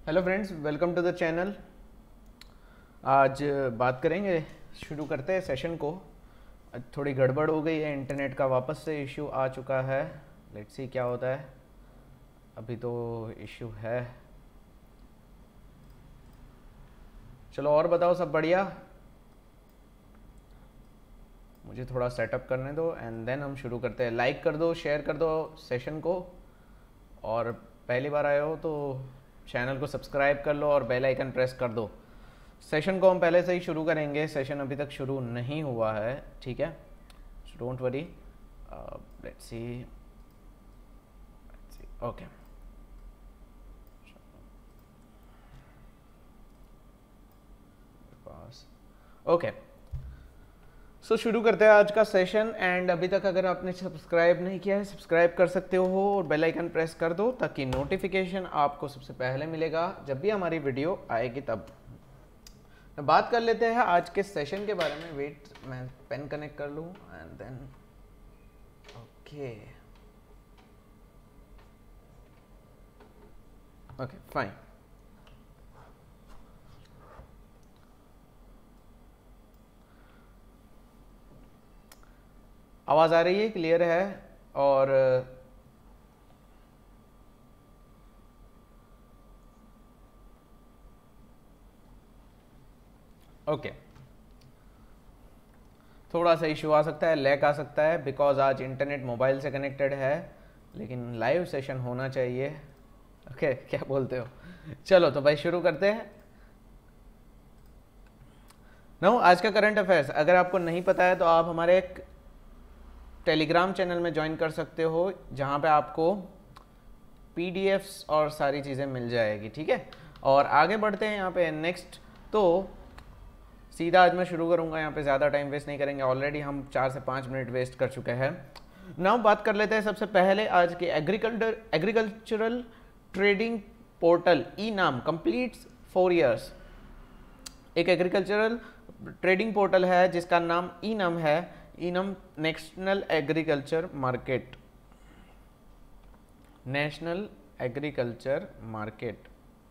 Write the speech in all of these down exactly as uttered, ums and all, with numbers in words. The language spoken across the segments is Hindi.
Hello friends, welcome to the channel. आज बात करेंगे, शुरू करते हैं सेशन को। आज थोड़ी गड़बड़ हो गई है, इंटरनेट का वापस से इशू आ चुका है। लेट्स सी क्या होता है। अभी तो इशू है। चलो और बताओ, सब बढ़िया? मुझे थोड़ा सेटअप करने दो एंड देन हम शुरू करते हैं। लाइक कर दो, शेयर कर दो सेशन को, और पहली बार आए हो तो चैनल को सब्सक्राइब कर लो और बेल आइकन प्रेस कर दो। सेशन को हम पहले से ही शुरू करेंगे, सेशन अभी तक शुरू नहीं हुआ है, ठीक है? Don't worry, let's see. Okay, okay, so शुरू करते हैं आज का सेशन। एंड अभी तक अगर आपने सब्सक्राइब नहीं किया है, सब्सक्राइब कर सकते हो और बेल आइकन प्रेस कर दो ताकि नोटिफिकेशन आपको सबसे पहले मिलेगा जब भी हमारी वीडियो आएगी। तब बात कर लेते हैं आज के सेशन के बारे में। वेट, मैं पेन कनेक्ट कर लूँ and then okay okay fine. आवाज़ आ रही है, क्लियर है? और ओके, थोड़ा सा इशू आ सकता है, लैग आ सकता है, बिकॉज आज इंटरनेट मोबाइल से कनेक्टेड है, लेकिन लाइव सेशन होना चाहिए। ओके okay, क्या बोलते हो? चलो तो भाई शुरू करते हैं। नो, आज का करंट अफेयर्स अगर आपको नहीं पता है तो आप हमारे एक टेलीग्राम चैनल में ज्वाइन कर सकते हो, जहाँ पे आपको पीडीएफ्स और सारी चीज़ें मिल जाएगी, ठीक है? और आगे बढ़ते हैं यहाँ पे नेक्स्ट। तो सीधा आज मैं शुरू करूँगा, यहाँ पे ज़्यादा टाइम वेस्ट नहीं करेंगे। ऑलरेडी हम चार से पाँच मिनट वेस्ट कर चुके हैं। नाउ बात कर लेते हैं सबसे पहले आज के agriculture agricultural trading portal e NAM completes four years. एक एग्रीकल्चरल ट्रेडिंग पोर्टल है जिसका नाम ई नाम है, e NAM national agriculture market, national agriculture market,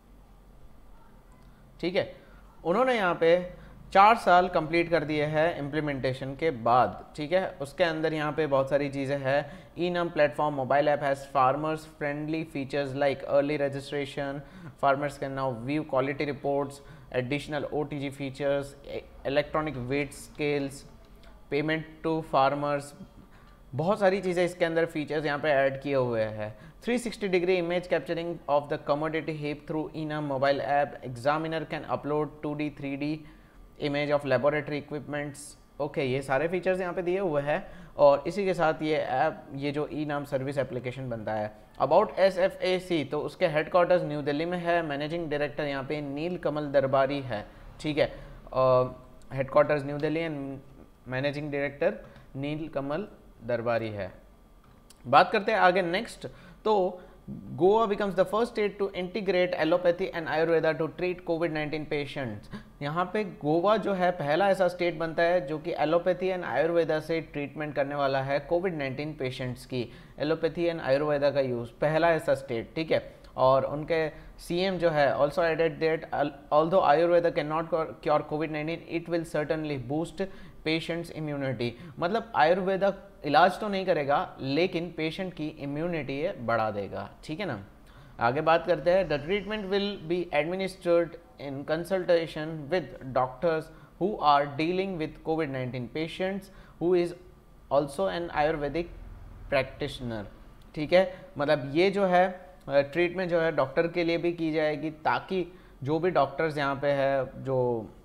ठीक है? उन्होंने यहाँ पे चार साल कंप्लीट कर दिए हैं इम्प्लीमेंटेशन के बाद, ठीक है? उसके अंदर यहाँ पे बहुत सारी चीज़ें हैं। E NAM platform mobile app has farmers friendly features like early registration, farmers can now view quality reports, additional O T G features, electronic weight scales, payment to farmers. बहुत सारी चीज़ें इसके अंदर फीचर्स यहाँ पे ऐड किए हुए हैं। Three sixty degree image capturing of the commodity heap through e NAM mobile app, examiner can upload two D three D image of laboratory equipments. Okay, ये सारे फीचर्स यहाँ पे दिए हुए हैं। और इसी के साथ ये ऐप, ये जो ई नाम सर्विस एप्लीकेशन बनता है। About S F A C, तो उसके हेडक्वार्टर्स न्यू दिल्ली में है। मैनेजिंग डायरेक्टर यहाँ पे नील कमल दरबारी है, ठीक है? Headquarters new Delhi and managing director Neel Kamal Darbari है। बात करते हैं आगे नेक्स्ट। तो Goa becomes the first state to integrate allopathy and Ayurveda to treat Covid nineteen patients. यहाँ पे गोवा जो है पहला ऐसा स्टेट बनता है जो कि एलोपैथी एंड आयुर्वेदा से ट्रीटमेंट करने वाला है कोविड नाइन्टीन पेशेंट्स की। एलोपैथी एंड आयुर्वेदा का यूज़, पहला ऐसा स्टेट, ठीक है? और उनके सीएम जो है also added that although Ayurveda can not cure COVID nineteen, it will certainly boost patients immunity. मतलब आयुर्वेदा इलाज तो नहीं करेगा, लेकिन पेशेंट की इम्यूनिटी ये बढ़ा देगा, ठीक है ना? आगे बात करते हैं। The treatment will be administered in consultation with doctors who are dealing with COVID nineteen patients who is also an ayurvedic practitioner, ठीक है? मतलब ये जो है ट्रीटमेंट जो है डॉक्टर के लिए भी की जाएगी, ताकि जो भी डॉक्टर्स यहाँ पे है जो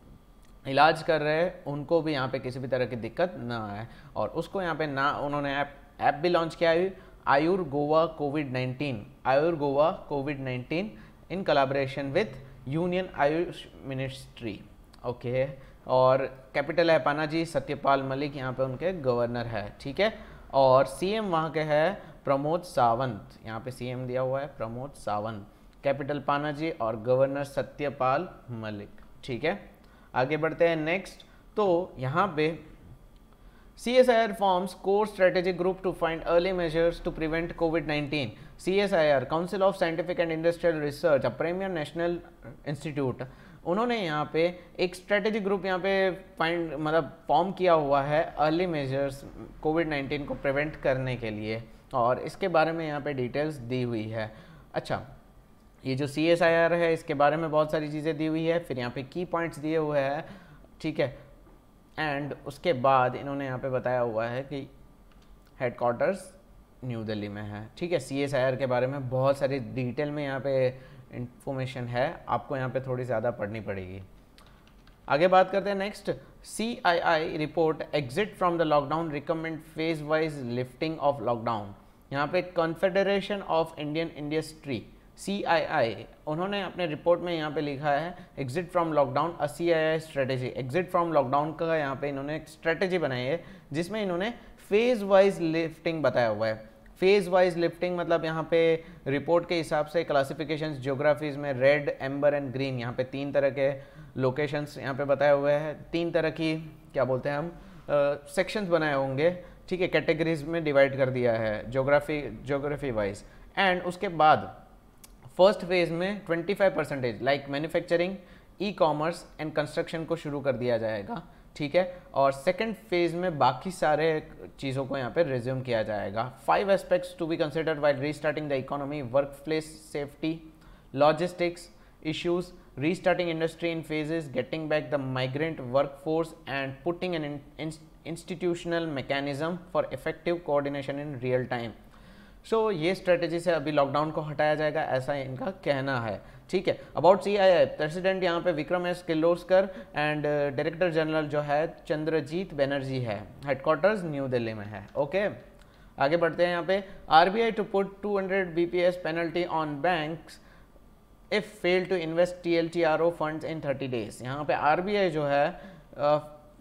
इलाज कर रहे हैं उनको भी यहाँ पे किसी भी तरह की दिक्कत ना आए। और उसको यहाँ पे ना उन्होंने ऐप ऐप भी लॉन्च किया है, Ayur Goa COVID nineteen, Ayur Goa COVID nineteen in collaboration with union AYUSH ministry, okay? और कैपिटल है पनाजी, सत्यपाल मलिक यहाँ पे उनके गवर्नर है, ठीक है? और सीएम वहाँ के है प्रमोद सावंत, यहाँ पे सीएम दिया हुआ है प्रमोद सावंत, कैपिटल पनाजी और गवर्नर सत्यपाल मलिक, ठीक है? आगे बढ़ते हैं नेक्स्ट। तो यहाँ पे C S I R forms core strategic group to find early measures to prevent COVID nineteen. C S I R, Council of Scientific and Industrial Research, a premier national institute, उन्होंने यहाँ पे एक स्ट्रेटेजी ग्रुप यहाँ पे फाइंड मतलब फॉर्म किया हुआ है अर्ली मेजर्स कोविड नाइन्टीन को प्रिवेंट करने के लिए, और इसके बारे में यहाँ पे डिटेल्स दी हुई है। अच्छा, ये जो सी एस आई आर है इसके बारे में बहुत सारी चीज़ें दी हुई है, फिर यहाँ पे की पॉइंट्स दिए हुए हैं, ठीक है। एंड उसके बाद इन्होंने यहाँ पे बताया हुआ है कि हेडक्वार्टर्स न्यू दिल्ली में है, ठीक है। सी एस आई आर के बारे में बहुत सारी डिटेल में यहाँ पे इंफॉर्मेशन है, आपको यहाँ पे थोड़ी ज़्यादा पढ़नी पड़ेगी। आगे बात करते हैं next, C I I report exit from the lockdown recommend phase wise lifting of lockdown. यहाँ पे confederation of Indian industry C I I, उन्होंने अपने रिपोर्ट में यहाँ पे लिखा है exit from lockdown a C I I strategy. Exit from lockdown का यहाँ पे इन्होंने एक स्ट्रेटेजी बनाई है जिसमें इन्होंने फेज वाइज लिफ्टिंग बताया हुआ है। फेज वाइज लिफ्टिंग मतलब यहाँ पे रिपोर्ट के हिसाब से क्लासिफिकेशंस ज्योग्राफीज में रेड, एम्बर एंड ग्रीन, यहाँ पे तीन तरह के लोकेशंस यहाँ पे बताए हुए हैं, तीन तरह की क्या बोलते हैं हम सेक्शंस uh, बनाए होंगे, ठीक है, कैटेगरीज में डिवाइड कर दिया है ज्योग्राफी ज्योग्राफी वाइज। एंड उसके बाद फर्स्ट फेज में twenty five percentage like manufacturing, e commerce and construction को शुरू कर दिया जाएगा, ठीक है। और सेकंड फेज में बाकी सारे चीज़ों को यहाँ पे रिज्यूम किया जाएगा। Five aspects to be considered while restarting the economy, work place safety, logistics issues, restarting industry in phases, getting back the migrant workforce and putting an institutional mechanism for effective coordination in real time. So so, ये स्ट्रेटेजी से अभी लॉकडाउन को हटाया जाएगा, ऐसा इनका कहना है, ठीक है। About C I I, president यहाँ पे Vikram S Kirloskar and director general जो है चंद्रजीत बनर्जी है, हेडक्वार्टर्स न्यू दिल्ली में है, ओके। आगे बढ़ते हैं यहाँ पे, RBI to put two hundred bps penalty on banks if fail to invest TLTRO funds in thirty days. यहाँ पे आरबीआई जो है uh,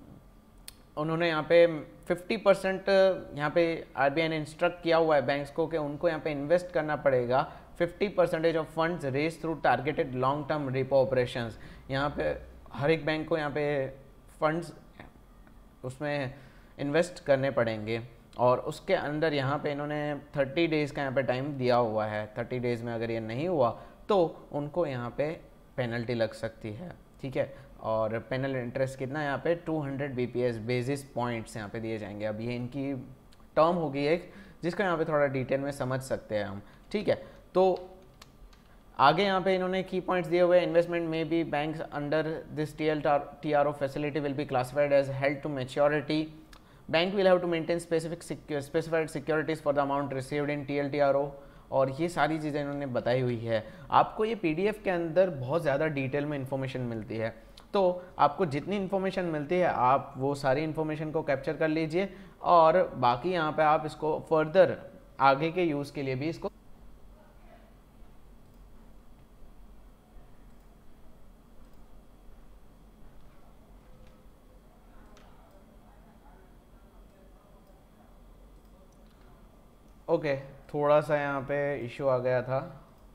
उन्होंने यहाँ पे फिफ्टी परसेंट यहाँ पे आरबीआई ने इंस्ट्रक्ट किया हुआ है बैंक्स को कि उनको यहाँ पे इन्वेस्ट करना पड़ेगा fifty percentage of funds raise through targeted long term repo operations. यहाँ पे हर एक बैंक को यहाँ पे फंड्स उसमें इन्वेस्ट करने पड़ेंगे, और उसके अंदर यहाँ पे इन्होंने थर्टी डेज़ का यहाँ पे टाइम दिया हुआ है। थर्टी डेज़ में अगर ये नहीं हुआ तो उनको यहाँ पे पेनल्टी लग सकती है, ठीक है। और पेनल इंटरेस्ट कितना यहाँ पे two hundred bps basis points यहाँ पे दिए जाएंगे। अब ये इनकी टर्म होगी एक जिसका यहाँ पे थोड़ा डिटेल में समझ सकते हैं हम, ठीक है। तो आगे यहाँ पे इन्होंने की पॉइंट्स दिए हुए, इन्वेस्टमेंट में be banks under this T L T R O facility will be classified as held to maturity, bank will have to maintain specific specified securities for the amount received in T L T R O, और ये सारी चीज़ें इन्होंने बताई हुई है। आपको ये पीडीएफ के अंदर बहुत ज़्यादा डिटेल में इन्फॉर्मेशन मिलती है, तो आपको जितनी इन्फॉर्मेशन मिलती है आप वो सारी इन्फॉर्मेशन को कैप्चर कर लीजिए, और बाकी यहाँ पे आप इसको फर्दर आगे के यूज़ के लिए भी इसको ओके okay, थोड़ा सा यहाँ पे इशू आ गया था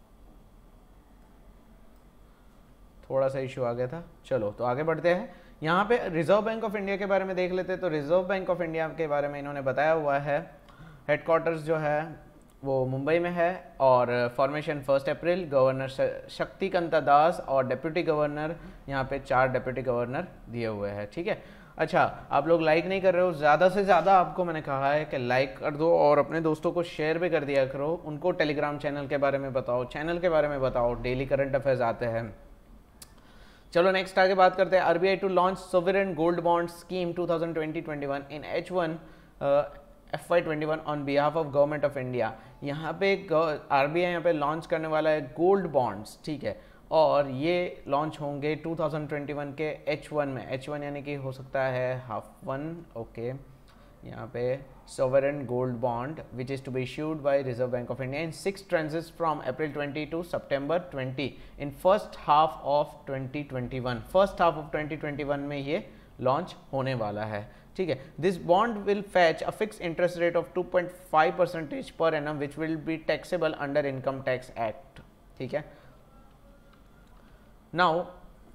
थोड़ा सा इशू आ गया था चलो तो आगे बढ़ते हैं। यहाँ पे रिजर्व बैंक ऑफ इंडिया के बारे में देख लेते हैं। तो रिजर्व बैंक ऑफ इंडिया के बारे में इन्होंने बताया हुआ है, हेडक्वार्टर्स जो है वो मुंबई में है, और formation first April, governor Shaktikanta Das और डिप्यूटी गवर्नर यहाँ पे चार डिप्यूटी गवर्नर दिए हुए हैं, ठीक है। अच्छा, आप लोग लाइक नहीं कर रहे हो, ज़्यादा से ज़्यादा आपको मैंने कहा है कि लाइक कर दो और अपने दोस्तों को शेयर भी कर दिया करो, उनको टेलीग्राम चैनल के बारे में बताओ, चैनल के बारे में बताओ, डेली करंट अफेयर्स आते हैं। चलो नेक्स्ट आगे बात करते हैं। RBI to launch sovereign gold bond scheme two thousand twenty twenty one in H one F Y twenty one on behalf of government of India. यहाँ पे आरबीआई यहाँ पे लॉन्च करने वाला है गोल्ड बॉन्ड्स, ठीक है, और ये लॉन्च होंगे टू थाउजेंड ट्वेंटी वन के एच वन में। एच वन यानी कि हो सकता है हाफ वन, ओके। यहाँ पे sovereign gold bond which is to be issued by Reserve Bank of India in six tranches from April twenty to September twenty in first half of twenty twenty one. First half of twenty twenty one में ये लॉन्च होने वाला है, ठीक है। This bond will fetch a fix interest rate of two point five percentage per annum which will be taxable under income tax act, ठीक है। नाउ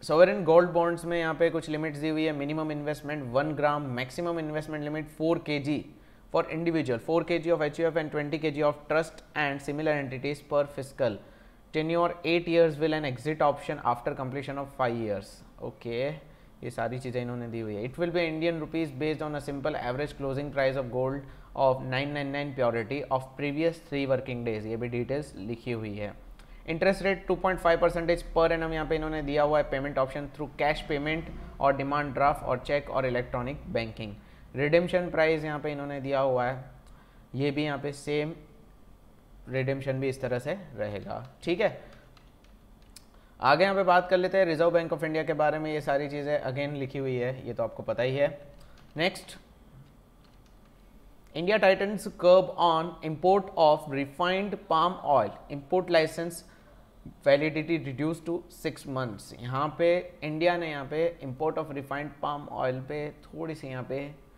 सोवरेन गोल्ड बॉन्ड्स में यहाँ पे कुछ लिमिट्स दी हुई है, minimum investment one gram, maximum investment limit four K G for individual, four K G of H U F and twenty K G of trust and similar entities per physical, tenure eight years will an exit option after completion of five years. Okay, ये सारी चीज़ें इन्होंने दी हुई है। It will be Indian rupees based on a simple average closing price of gold of nine nine nine purity of previous three working days, ये भी डिटेल्स लिखी हुई है। Interest rate two point five percentage per annum यहाँ पे इन्होंने दिया हुआ है। Payment option through cash payment और डिमांड ड्राफ्ट और चेक और इलेक्ट्रॉनिक बैंकिंग। रिडेम्पशन प्राइस यहाँ पे इन्होंने दिया हुआ है, ये भी यहाँ पे सेम रिडेम्पशन भी इस तरह से रहेगा। ठीक है, आगे यहाँ पे बात कर लेते हैं रिजर्व बैंक ऑफ इंडिया के बारे में। ये सारी चीज़ें अगेन लिखी हुई है, ये तो आपको पता ही है। Next, India tightens curb on import of refined palm oil, import licence validity reduce to six months. यहाँ पे इंडिया ने यहाँ पे import of refined palm oil पे थोड़ी सी यहाँ पे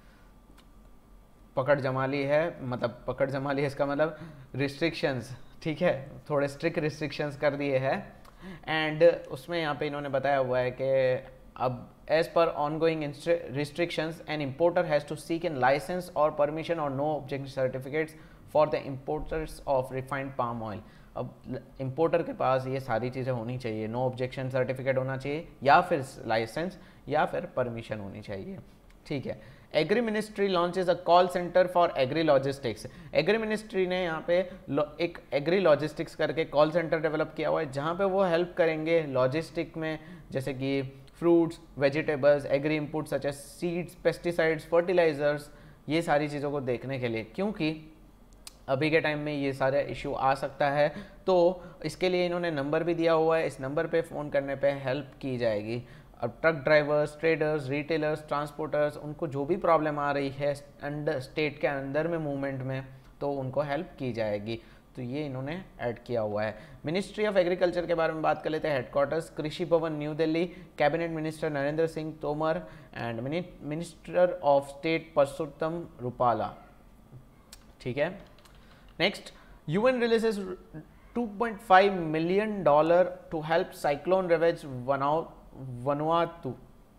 पकड़ जमा ली है, मतलब पकड़ जमा ली है इसका मतलब रिस्ट्रिक्शंस, ठीक है, थोड़े स्ट्रिक्ट रिस्ट्रिक्शंस कर दिए हैं। एंड उसमें यहाँ पे इन्होंने बताया हुआ है कि अब as per ongoing restrictions an importer has to seek in licence और परमिशन और no objection certificates for the importers of refined palm oil. अब इम्पोर्टर के पास ये सारी चीज़ें होनी चाहिए, नो ऑब्जेक्शन सर्टिफिकेट होना चाहिए या फिर लाइसेंस या फिर परमिशन होनी चाहिए। ठीक है, agri ministry launches a call centre for agri logistics. Agri ministry ने यहाँ पे एक एग्री लॉजिस्टिक्स करके कॉल सेंटर डेवलप किया हुआ है, जहाँ पे वो हेल्प करेंगे लॉजिस्टिक में, जैसे कि fruits, vegetables, agri input such as seeds, pesticides, fertilisers, ये सारी चीज़ों को देखने के लिए, क्योंकि अभी के टाइम में ये सारे इशू आ सकता है। तो इसके लिए इन्होंने नंबर भी दिया हुआ है, इस नंबर पे फ़ोन करने पे हेल्प की जाएगी। अब truck drivers, traders, retailers, transporters, उनको जो भी प्रॉब्लम आ रही है अंडर स्टेट के अंदर में मूवमेंट में, तो उनको हेल्प की जाएगी। तो ये इन्होंने ऐड किया हुआ है। मिनिस्ट्री ऑफ एग्रीकल्चर के बारे में बात कर लेते हैं। Headquarters Krishi Bhavan New Delhi, cabinet minister Narendra Singh Tomar and minister of state Parshottam Rupala. ठीक है, next, UN releases two point five million dollar to help cyclone ravage Vanuatu.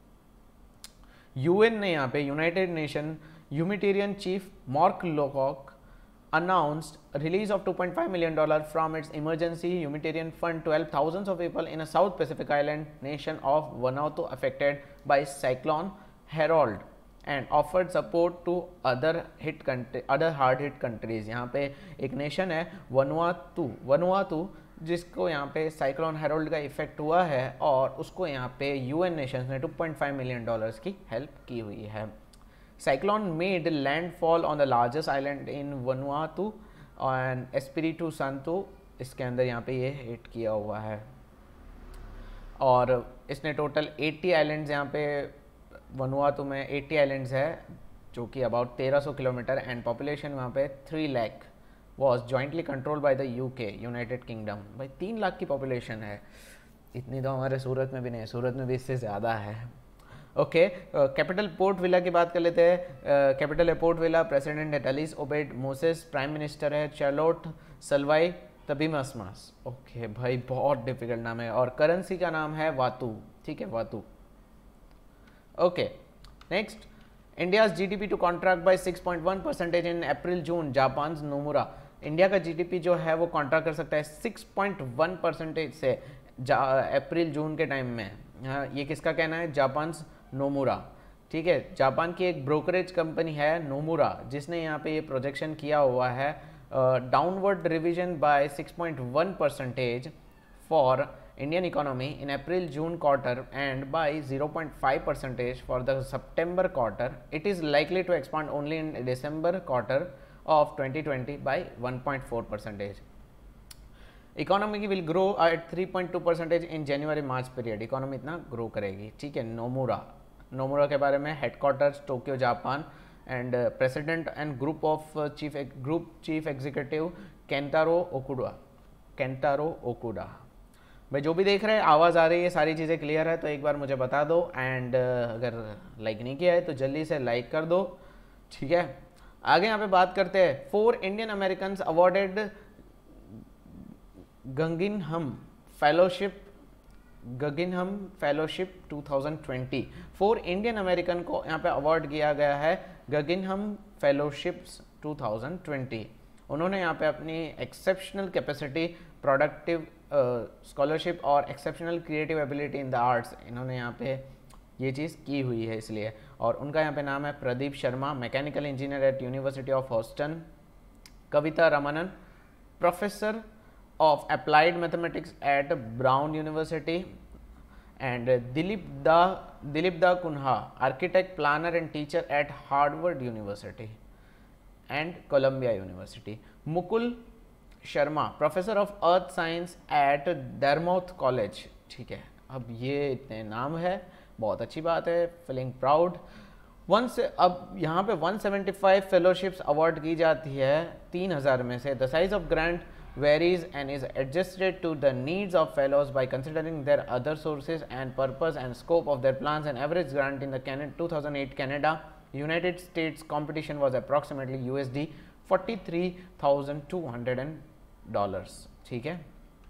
UN ने यहाँ पे United Nation humanitarian chief Mark Lowcock announced release of two point five million dollars from its emergency humanitarian fund to help thousands of people in a South Pacific island nation of Vanuatu affected by cyclone Harold and offered support to other hit country other hard hit countries। यहाँ पे एक नेशन है वनुआतु, वनुआतु जिसको यहाँ पे साइक्लोन हेरोल्ड का इफेक्ट हुआ है और उसको यहाँ पे यूएन नेशंस ने two point five million dollars की हेल्प की हुई है। Cyclone made landfall on the largest island in Vanuatu and Espiritu Santo, इसके अंदर यहाँ पे ये हिट किया हुआ है और इसने टोटल अस्सी आइलैंड्स यहाँ पे वनुआतु में अस्सी आइलैंड्स है जो कि अबाउट तेरह सौ किलोमीटर एंड पॉपुलेशन वहाँ पे three lakh was jointly controlled by the UK United Kingdom. भाई तीन लाख की पॉपुलेशन है, इतनी तो हमारे सूरत में भी नहीं है, सूरत में भी इससे ज़्यादा है। ओके, कैपिटल पोर्ट विला की बात कर लेते हैं। कैपिटल पोर्ट विला प्रेसिडेंट है Tallis Obed Moses, prime minister है चार्लोट सलवाई तबीमसमास। ओके भाई, बहुत डिफिकल्ट नाम है और करेंसी का नाम है वातु। ठीक है, vatu. Okay, next, India's GDP to contract by six point one percentage in April June Japan Nomura. India का जीडीपी जो है वो कॉन्ट्रैक्ट कर सकता है सिक्स पॉइंट वन परसेंटेज से अप्रैल जून के टाइम में। हाँ, ये किसका कहना है? Japan Nomura. ठीक है, जापान की एक ब्रोकरेज कंपनी है नोमुरा जिसने यहाँ पे ये प्रोजेक्शन किया हुआ है downward revision by six point one percentage for Indian economy in April June quarter and by zero point five percentage for the September quarter. It is likely to expand only in December quarter of twenty twenty by one point four percentage. Economy will grow at three point two percentage in January March period. Economy इतना ग्रो करेगी। ठीक है, नोमुरा नोमुरा के बारे में, headquarters Tokyo Japan and president and group of chief group chief executive Kentaro Okuda Kentaro Okuda. भाई जो भी देख रहे हैं, आवाज़ आ रही है, सारी चीज़ें क्लियर है तो एक बार मुझे बता दो एंड uh, अगर लाइक नहीं किया है तो जल्दी से लाइक कर दो। ठीक है, आगे यहाँ पे बात करते हैं। Four Indian American awarded Guggenheim fellowship Guggenheim fellowship two thousand twenty. Four Indian American को यहाँ पे अवार्ड किया गया है Guggenheim fellowships two thousand twenty. उन्होंने यहाँ पे अपनी एक्सेप्शनल कैपेसिटी, प्रोडक्टिव स्कॉलरशिप और exceptional creative ability in the arts, इन्होंने यहाँ पे ये चीज़ की हुई है इसलिए। और उनका यहाँ पे नाम है Pradeep Sharma, mechanical engineer at University of Houston. Kavita Ramanan, professor of applied mathematics at Brown University, and Dilip Da Dilip Da Kunha, architect, planner and teacher at Harvard University and Columbia University. Mukul Sharma, professor of earth science at Dartmouth College। ठीक है, अब ये इतने नाम है, बहुत अच्छी बात है, feeling proud। वन से अब यहाँ पे one seventy five fellowships award की जाती है तीन हज़ार में से। The size of grant varies and is adjusted to the needs of fellows by considering their other sources and purpose and scope of their plans. And average grant in the Canada two thousand eight Canada United States competition was approximately U S D forty-three thousand two hundred dollars। ठीक है,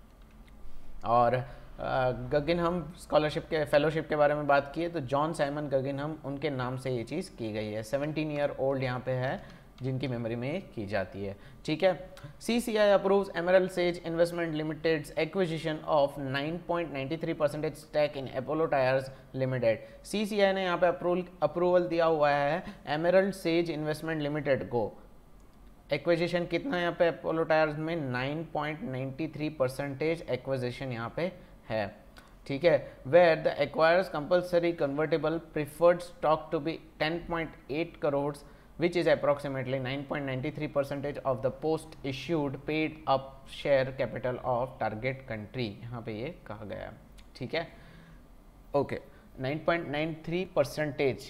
और गगनहम स्कॉलरशिप के फेलोशिप के बारे में बात की है तो जॉन साइमन गगनहम, उनके नाम से ये चीज़ की गई है। सेवनटीन ईयर ओल्ड यहाँ पे है जिनकी मेमोरी में की जाती है। ठीक है, C C I approves Emerald Sage Investment Limited's acquisition of nine point nine three percentage stake in Apollo Tyres limited. C C I ने यहाँ पे अप्रूवल अप्रूवल दिया हुआ है एमरल्ड सेज इन्वेस्टमेंट लिमिटेड को। एक्विजिशन कितना यहाँ पे अपोलो टायर्स में nine point nine three percentage acquisition यहाँ पे है। ठीक है, where the acquires compulsory convertible preferred stock to be ten point eight crore which is approximately nine point nine three percentage of the post issued paid up share capital of target country, यहाँ पे ये कहा गया। ठीक है, okay, nine point nine three percentage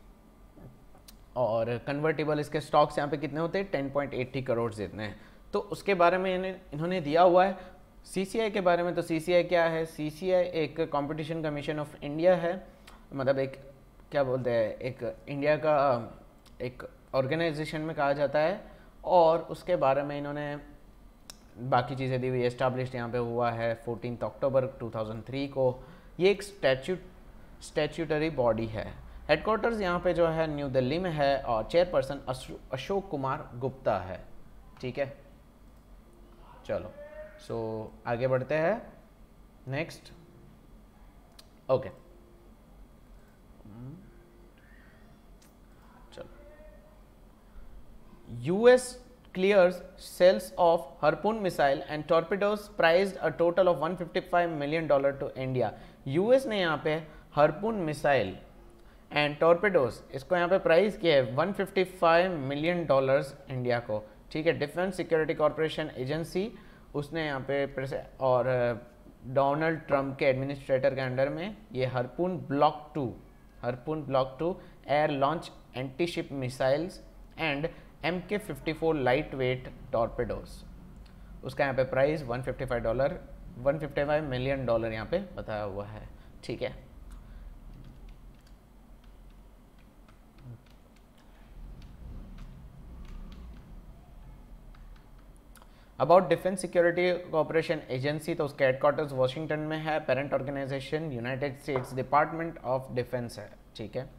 और कन्वर्टेबल इसके स्टॉक्स यहाँ पे कितने होते हैं, ten point eight three crore जितने हैं। तो उसके बारे में इन्हें इन्होंने दिया हुआ है। सी सी आई के बारे में तो सी सी आई क्या है, सी सी आई एक कंपटीशन कमीशन ऑफ इंडिया है, मतलब एक क्या बोलते हैं, एक इंडिया का एक ऑर्गेनाइजेशन में कहा जाता है। और उसके बारे में इन्होंने बाकी चीज़ें दी हुई, एस्टैब्लिश्ड यहाँ पे हुआ है fourteen October two thousand three को। ये एक स्टैच्यूट स्टैच्यूटरी बॉडी है। हेडक्वार्टर्स यहाँ पे जो है न्यू दिल्ली में है और चेयरपर्सन अशोक कुमार गुप्ता है। ठीक है, चलो सो so, आगे बढ़ते हैं next. Okay, U S clears sales of Harpoon missile and torpedoes priced a total of one hundred fifty-five million dollars to India। U S ने यहाँ पे Harpoon missile and torpedoes इसको यहाँ पे प्राइस किया है one hundred fifty-five million dollars India को। ठीक है, डिफेंस सिक्योरिटी कॉर्पोरेशन एजेंसी उसने यहाँ पे और डोनाल्ड ट्रंप के एडमिनिस्ट्रेटर के अंडर में ये Harpoon block two Harpoon block two air launch anti ship missiles and M K fifty four light weight torpedoes, उसका यहाँ पे price one fifty five dollar one fifty five million dollar यहाँ पे बताया हुआ है। ठीक है, about defence security corporation agency, तो उसका हेडक्वार्टर्स वॉशिंगटन में है, parent organisation United States department of defence है। ठीक है,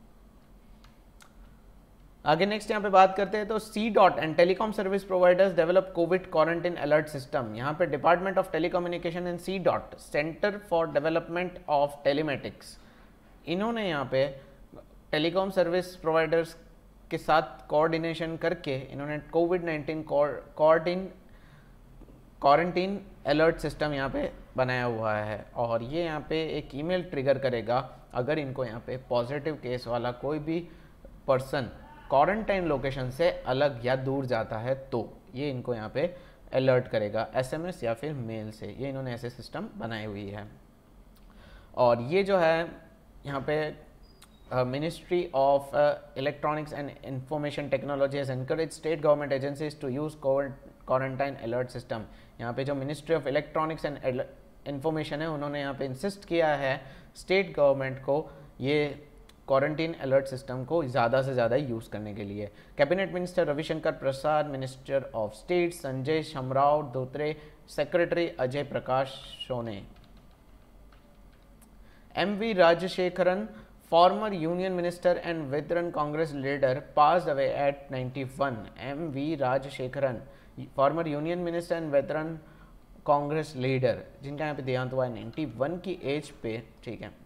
आगे नेक्स्ट यहाँ पे बात करते हैं तो C dot and telecom service providers develop COVID quarantine alert system. यहाँ पे department of telecommunication and C dot centre for development of telematics, इन्होंने यहाँ पे टेलीकॉम सर्विस प्रोवाइडर्स के साथ कोऑर्डिनेशन करके इन्होंने COVID nineteen quarantine quarantine alert system यहाँ पे बनाया हुआ है। और ये यहाँ पे एक ईमेल ट्रिगर करेगा अगर इनको यहाँ पे पॉजिटिव केस वाला कोई भी पर्सन क्वारंटाइन लोकेशन से अलग या दूर जाता है तो ये इनको यहाँ पे अलर्ट करेगा एसएमएस या फिर मेल से। ये इन्होंने ऐसे सिस्टम बनाई हुई है। और ये जो है यहाँ पे ministry of electronics and information technology has encourage state government agencies to use quarantine alert system. यहाँ पे जो ministry of electronics and information है उन्होंने यहाँ पे इंसिस्ट किया है स्टेट गवर्नमेंट को ये क्वारंटीन अलर्ट सिस्टम को ज़्यादा से ज़्यादा यूज़ करने के लिए। Cabinet minister Ravishankar Prasad, minister of state Sanjay Shamrao Dhotre, secretary Ajay Prakash Sawhney, M V Rajasekharan, former union minister and veteran Congress leader, passed away at ninety-one. M V Rajashekharan, former union minister and veteran Congress leader, जिनका यहाँ पे देहांत हुआ है इक्यानवे की एज पे, ठीक है।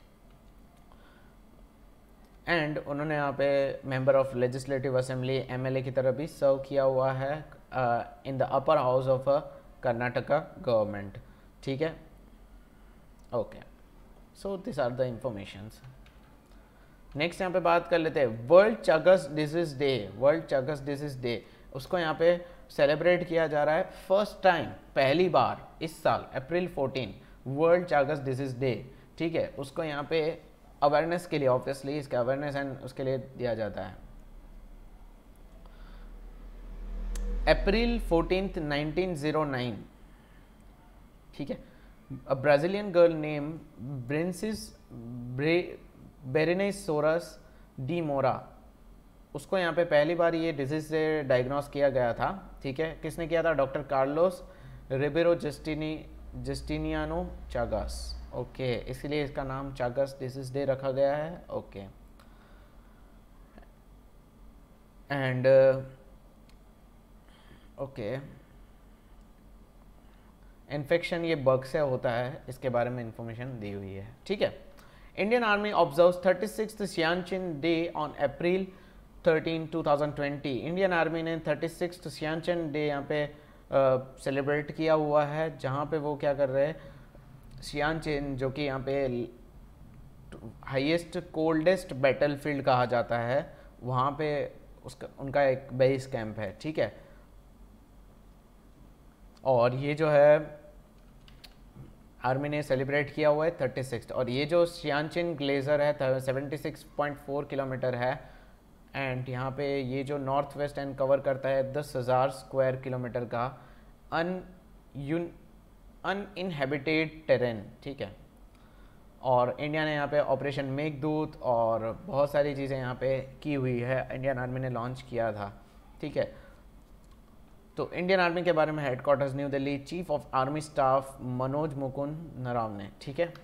एंड उन्होंने यहाँ पे member of legislative assembly MLA की तरह भी सर्व किया हुआ है in the upper house of Karnataka government, ठीक है। Okay, so this are the informations. Next यहाँ पे बात कर लेते हैं world Chagas disease day. World Chagas disease day, उसको यहाँ पे सेलिब्रेट किया जा रहा है फर्स्ट टाइम, पहली बार इस साल अप्रैल चौदह, वर्ल्ड चगस डिजीज डे, ठीक है। उसको यहाँ पे अवेयरनेस के लिए, ऑब्वियसली इसका अवेयरनेस एंड उसके लिए दिया जाता है। April fourteenth nineteen O nine, ठीक है। अ ब्राजीलियन गर्ल नेम ब्रिंसिस बेरेनिस सोरस डी मोरा, उसको यहाँ पे पहली बार ये डिजीज से डायग्नोस किया गया था, ठीक है। किसने किया था? डॉक्टर कार्लोस रिबेरो जस्टिनी जस्टिनियानो चागास, ओके, इसलिए इसका नाम चागस डिजीज डे रखा गया है, ओके। एंड ओके, इन्फेक्शन ये बग से होता है, इसके बारे में इंफॉर्मेशन दी हुई है, ठीक है। Indian army observes thirty sixth Siachen day on April thirteen two thousand twenty. Indian army ने थर्टी सिक्स्थ सियाचिन डे यहाँ पे सेलिब्रेट uh, किया हुआ है, जहाँ पे वो क्या कर रहे हैं, सियाचिन जो कि यहाँ पे हाईएस्ट कोल्डेस्ट बैटलफील्ड कहा जाता है, वहाँ पे उसका उनका एक बेस कैंप है, ठीक है। और ये जो है आर्मी ने सेलिब्रेट किया हुआ है थर्टी सिक्स, और ये जो सियाचिन ग्लेशियर है seventy six point four kilometre है, एंड यहाँ पे ये जो नॉर्थ वेस्ट एंड कवर करता है दस हज़ार स्क्वायर किलोमीटर का अन यून अनइनहेबिटेड टेरेन, ठीक है। और इंडिया ने यहाँ पे ऑपरेशन मेघदूत और बहुत सारी चीज़ें यहाँ पे की हुई है, इंडियन आर्मी ने लॉन्च किया था, ठीक है। तो इंडियन आर्मी के बारे में headquarters new Delhi, chief of army staff Manoj Mukund Naravane, ठीक है।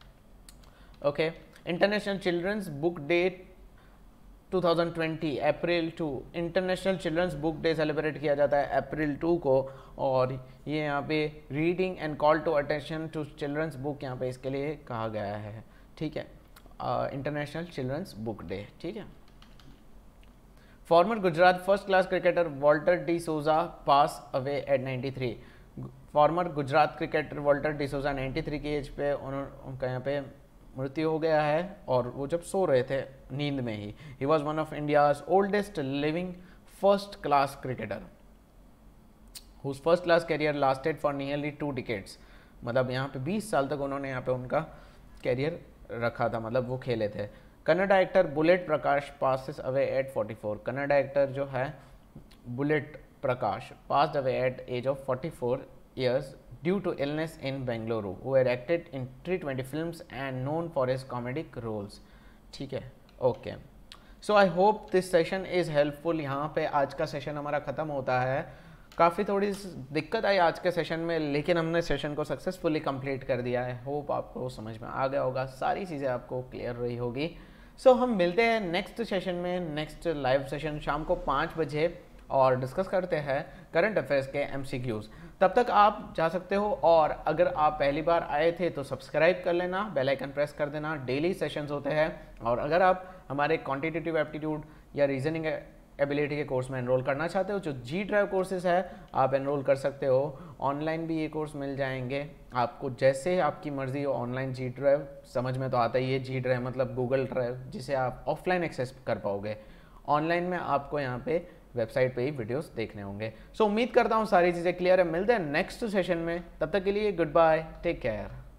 Okay, international children's book day two thousand twenty April two, international children's book day celebrate किया जाता है अप्रैल टू को, और ये यहाँ पे reading and call to attention to children's book यहाँ पे इसके लिए कहा गया है, ठीक है, इंटरनेशनल चिल्ड्रंस बुक डे, ठीक है। Former Gujarat first class cricketer Walter D'Souza pass away at ninety three. Former Gujarat cricketer Walter D'Souza ninety three की एज पे उनका यहाँ पे मृत्यु हो गया है, और वो जब सो रहे थे नींद में ही। He was one of India's oldest living first class cricketer whose first class career lasted for nearly two decades, मतलब यहाँ पे बीस साल तक उन्होंने यहाँ पे उनका कैरियर रखा था, मतलब वो खेले थे। Kannada actor Bullet Prakash passes away at forty four. Kannada actor जो है Bullet Prakash passed away at age of forty four years due to illness in Bengaluru, who had acted in three twenty films and known for his comedic roles, ठीक है। Okay, so I hope this session is helpful. यहाँ पे आज का सेशन हमारा ख़त्म होता है। काफ़ी थोड़ी दिक्कत आई आज के सेशन में, लेकिन हमने सेशन को सक्सेसफुली कंप्लीट कर दिया है। होप आपको समझ में आ गया होगा, सारी चीज़ें आपको क्लियर रही होगी। सो so, हम मिलते हैं नेक्स्ट सेशन में, नेक्स्ट लाइव सेशन शाम को पाँच बजे, और डिस्कस करते हैं करंट अफेयर्स के एमसीक्यूज़। तब तक आप जा सकते हो, और अगर आप पहली बार आए थे तो सब्सक्राइब कर लेना, बेल आइकन प्रेस कर देना, डेली सेशंस होते हैं। और अगर आप हमारे क्वांटिटेटिव एप्टीट्यूड या रीजनिंग एबिलिटी के कोर्स में एनरोल करना चाहते हो, जो जी ड्राइव कोर्सेज है, आप एनरोल कर सकते हो। ऑनलाइन भी ये कोर्स मिल जाएंगे आपको, जैसे आपकी मर्जी हो। ऑनलाइन जी ड्राइव समझ में तो आता ही है, जी ड्राइव मतलब गूगल ड्राइव, जिसे आप ऑफलाइन एक्सेस कर पाओगे। ऑनलाइन में आपको यहाँ पे वेबसाइट पे ही वीडियोस देखने होंगे। सो so, उम्मीद करता हूँ सारी चीज़ें क्लियर है। मिलते हैं नेक्स्ट सेशन में, तब तक के लिए गुड बाय, टेक केयर।